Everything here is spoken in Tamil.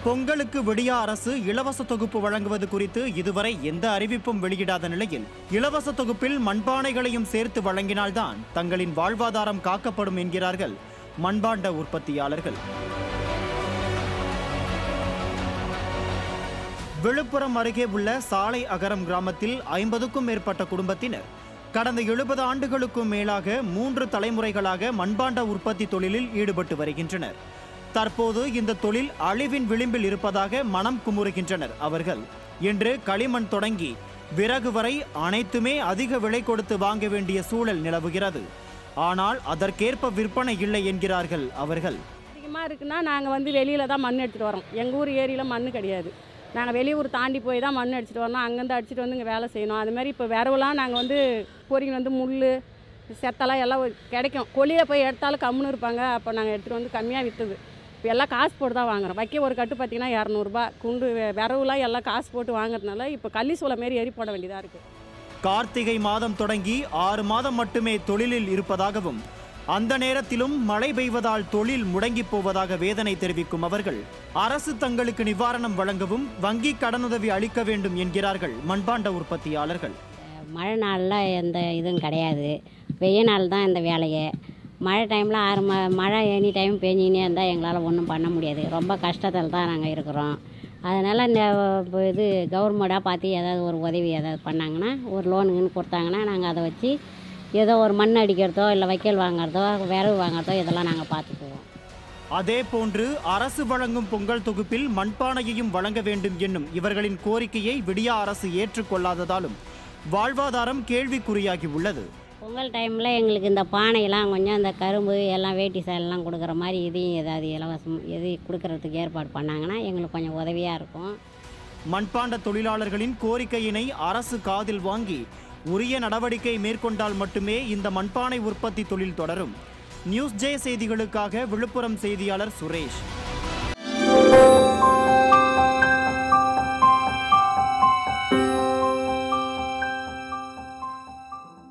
பொங்கலுக்கு விடியா அரசு இலவச தொகுப்பு வழங்குவது குறித்து இதுவரை எந்த அறிவிப்பும் வெளியிடாத நிலையில் இலவச தொகுப்பில் மண்பானைகளையும் சேர்த்து வழங்கினால்தான் தங்களின் வாழ்வாதாரம் காக்கப்படும் என்கிறார்கள் மண்பாண்ட உற்பத்தியாளர்கள். விழுப்புரம் அருகே உள்ள சாலை அகரம் கிராமத்தில் 50க்கும் மேற்பட்ட குடும்பத்தினர் கடந்த 70 ஆண்டுகளுக்கும் மேலாக 3 தலைமுறைகளாக மண்பாண்ட உற்பத்தி தொழிலில் ஈடுபட்டு வருகின்றனர். தற்போது இந்த தொழில் அழிவின் விளிம்பில் இருப்பதாக மனம் குமுறுகின்றனர் அவர்கள். இன்று களிமண் தொடங்கி விறகு வரை அனைத்துமே அதிக விலை கொடுத்து வாங்க வேண்டிய சூழல் நிலவுகிறது. ஆனால் அதற்கேற்ப விற்பனை இல்லை என்கிறார்கள் அவர்கள். அதிகமாக இருக்குன்னா நாங்கள் வெளியில் தான் மண் எடுத்துகிட்டு வரோம். எங்கள் ஊர் ஏரியில் மண் கிடையாது. நாங்கள் வெளியூர் தாண்டி போய் தான் மண் அடிச்சுட்டு வரணும். அங்கேருந்து அடிச்சுட்டு இங்கே வேலை செய்யணும். அதுமாதிரி இப்போ விரவுலாம் நாங்கள் பொறிங்க முள் செத்தலாம் எல்லாம் கிடைக்கும். கொல்லியில் போய் எடுத்தாலும் கம்முன்னு இருப்பாங்க. அப்போ நாங்கள் எடுத்துகிட்டு கம்மியாக விற்றுது. இப்போ எல்லாம் காசு போட்டு தான் வாங்குறோம். வைக்க ஒரு கட்டு பார்த்திங்கன்னா 200 குண்டு விரவுலாம் எல்லாம் காசு போட்டு வாங்குறதுனால இப்போ கள்ளி சூளை மாரி எரி போட வேண்டியதாக இருக்குது. கார்த்திகை மாதம் தொடங்கி 6 மாதம் மட்டுமே தொழிலில் இருப்பதாகவும் அந்த நேரத்திலும் மழை பெய்வதால் தொழில் முடங்கி போவதாக வேதனை தெரிவிக்கும் அவர்கள் அரசு தங்களுக்கு நிவாரணம் வழங்கவும் வங்கி கடனுதவி அளிக்க வேண்டும் என்கிறார்கள் மண்பாண்ட உற்பத்தியாளர்கள். மழை நாளில் எந்த இதுவும் கிடையாது. வெய்ய நாள் தான் இந்த வேலையை. மழை டைமில் மழை எனி டைம் பெஞ்சினே இருந்தால் எங்களால் ஒன்றும் பண்ண முடியாது. ரொம்ப கஷ்டத்தில் தான் நாங்கள் இருக்கிறோம். அதனால் இந்த இது கவர்மெண்ட்டாக பார்த்து ஏதாவது ஒரு உதவி ஏதாவது பண்ணாங்கன்னா ஒரு லோனுங்கன்னு கொடுத்தாங்கன்னா நாங்கள் அதை வச்சு ஏதோ ஒரு மண் அடிக்கிறதோ இல்லை வைக்கல் வாங்குறதோ விறகு வாங்குறதோ இதெல்லாம் நாங்கள் பார்த்துக்குவோம். அதே போன்று அரசு வழங்கும் பொங்கல் தொகுப்பில் மண்பானையையும் வழங்க வேண்டும் என்னும் இவர்களின் கோரிக்கையை விடியா அரசு ஏற்றுக்கொள்ளாததாலும் வாழ்வாதாரம் கேள்விக்குறியாகி உள்ளது. பொங்கல் டைமில் எங்களுக்கு இந்த பானையெல்லாம் கொஞ்சம் இந்த கரும்பு எல்லாம் வேட்டி சேலெல்லாம் கொடுக்குற மாதிரி இதையும் ஏதாவது இலவசம் கொடுக்கறதுக்கு ஏற்பாடு பண்ணாங்கன்னா எங்களுக்கு கொஞ்சம் உதவியாக இருக்கும். மண்பாண்ட தொழிலாளர்களின் கோரிக்கையினை அரசு காதில் வாங்கி உரிய நடவடிக்கை மேற்கொண்டால் மட்டுமே இந்த மண்பானை உற்பத்தி தொழில் தொடரும். நியூஸ் ஜே செய்திகளுக்காக விழுப்புரம் செய்தியாளர் சுரேஷ்.